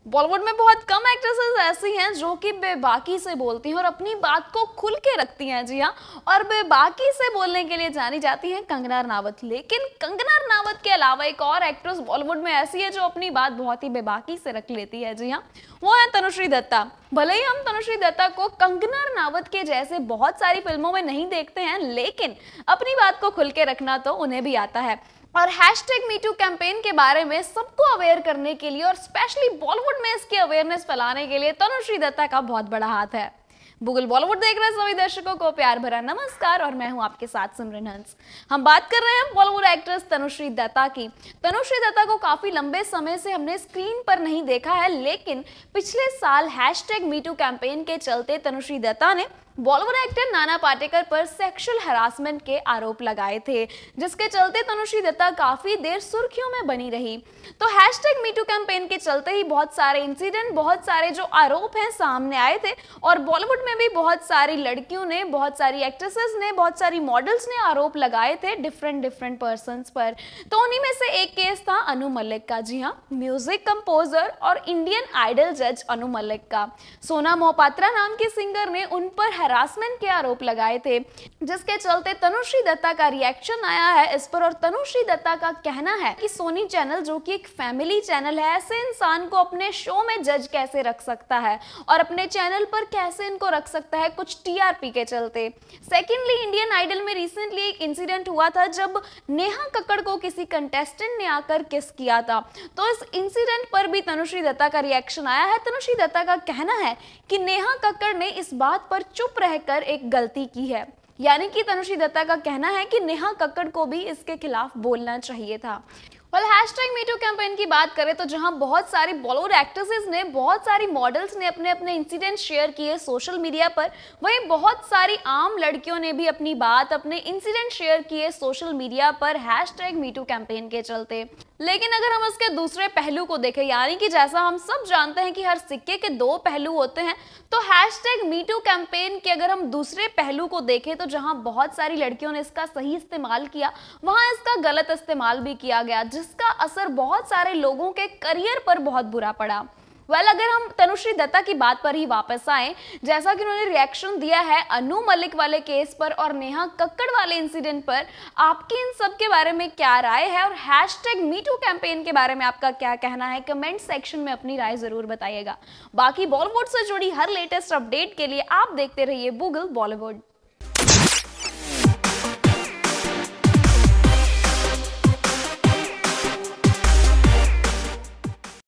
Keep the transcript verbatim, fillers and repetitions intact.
बॉलीवुड में बहुत कम एक्ट्रेसेस ऐसी हैं जो कि बेबाकी से बोलती हैं और अपनी बात को खुल के रखती हैं। जी हाँ, और बेबाकी से बोलने के लिए जानी जाती हैं कंगना रनावत। लेकिन कंगना रनावत के अलावा एक और एक्ट्रेस बॉलीवुड में ऐसी है जो अपनी बात बहुत ही बेबाकी से रख लेती है। जी हाँ, वो है तनुश्री दत्ता। भले ही हम तनुश्री दत्ता को कंगना रनावत के जैसे बहुत सारी फिल्मों में नहीं देखते हैं, लेकिन अपनी बात को खुल के रखना तो उन्हें भी आता है। और हैशटैग मीटू कैंपेन के बारे में सबको अवेयर करने के लिए और स्पेशली बॉलीवुड में इसकी अवेयरनेस फैलाने के लिए तनुश्री दत्ता का बहुत बड़ा हाथ है। गूगल बॉलीवुड देख रहे सभी दर्शकों को प्यार भरा नमस्कार और मैं हूं आपके साथ सिमरन हंस। हम बात कर रहे हैं बॉलीवुड एक्ट्रेस तनुश्री दत्ता की। तनुश्री दत्ता को काफी लंबे समय से हमने स्क्रीन पर नहीं देखा है, लेकिन पिछले साल हैशटैग मीटू कैंपेन के चलते तनुश्री दत्ता ने बॉलीवुड एक्टर नाना पाटेकर पर सेक्सुअल हरासमेंट के आरोप लगाए थे, जिसके चलते तनुश्री दत्ता काफी देर सुर्खियों में बनी रही। तो हैशटैग मीटू कैंपेन के चलते ही बहुत सारे इंसिडेंट, बहुत सारे जो आरोप हैं सामने आए थे और बॉलीवुड में भी बहुत सारी लड़कियों ने, बहुत सारी एक्ट्रेसेस ने, बहुत सारी मॉडल्स ने आरोप लगाए थे डिफरेंट डिफरेंट पर्संस पर। तो उन्हीं में से एक केस था अनु मलिक का। जी हाँ, म्यूजिक कंपोजर और इंडियन आइडल जज अनु मलिक का। सोना मोहपात्रा नाम के सिंगर ने उन पर हरासमेंट के आरोप लगाए थे, जिसके चलते तनुश्री दत्ता का रिएक्शन आया है इस पर। और तनुश्री दत्ता का कहना है कि सोनी चैनल, जो कि एक फैमिली चैनल है, ऐसे इंसान को अपने शो में जज कैसे रख सकता है और अपने चैनल पर कैसे इनको रख सकता है कुछ टीआरपी के चलते। सेकेंडली, इंडियन आइडल में रिसेंटली एक इंसिडेंट हुआ था जब नेहा कक्कड़ को किसी कंटेस्टेंट ने आकर किस किया था। तो इस इंसिडेंट पर भी तनुश्री दत्ता का रिएक्शन आया है। तनुश्री दत्ता का कहना है कि नेहा कक्कड़ ने इस बात पर चुप रहकर एक गलती की है। यानी कि तनुश्री दत्ता का कहना है कि नेहा कक्कड़ को भी इसके खिलाफ बोलना चाहिए था। वेल, हैशटैग मीटू कैंपेन की बात करें तो जहां बहुत सारी बॉलीवुड एक्ट्रेसेस ने, बहुत सारी मॉडल्स ने अपने अपने इंसिडेंट शेयर किए सोशल मीडिया पर, वहीं बहुत सारी आम लड़कियों ने भी अपनी बात, अपने इंसिडेंट शेयर किए सोशल मीडिया पर हैशटैग मीटू कैंपेन के चलते। लेकिन अगर हम इसके दूसरे पहलू को देखें, यानी कि जैसा हम सब जानते हैं कि हर सिक्के के दो पहलू होते हैं, तो हैशटैग मीटू कैंपेन के अगर हम दूसरे पहलू को देखें तो जहां बहुत सारी लड़कियों ने इसका सही इस्तेमाल किया, वहां इसका गलत इस्तेमाल भी किया गया, जिसका असर बहुत सारे लोगों के करियर पर बहुत बुरा पड़ा। वेल well, अगर हम तनुश्री दत्ता की बात पर ही वापस आए, जैसा कि उन्होंने रिएक्शन दिया है अनु मलिक वाले केस पर और नेहा कक्कड़ वाले इंसिडेंट पर, आपकी इन सब के बारे में क्या राय है और हैशटैग मीटू कैंपेन के बारे में आपका क्या कहना है? कमेंट सेक्शन में अपनी राय जरूर बताइएगा। बाकी बॉलीवुड से जुड़ी हर लेटेस्ट अपडेट के लिए आप देखते रहिए गूगल बॉलीवुड।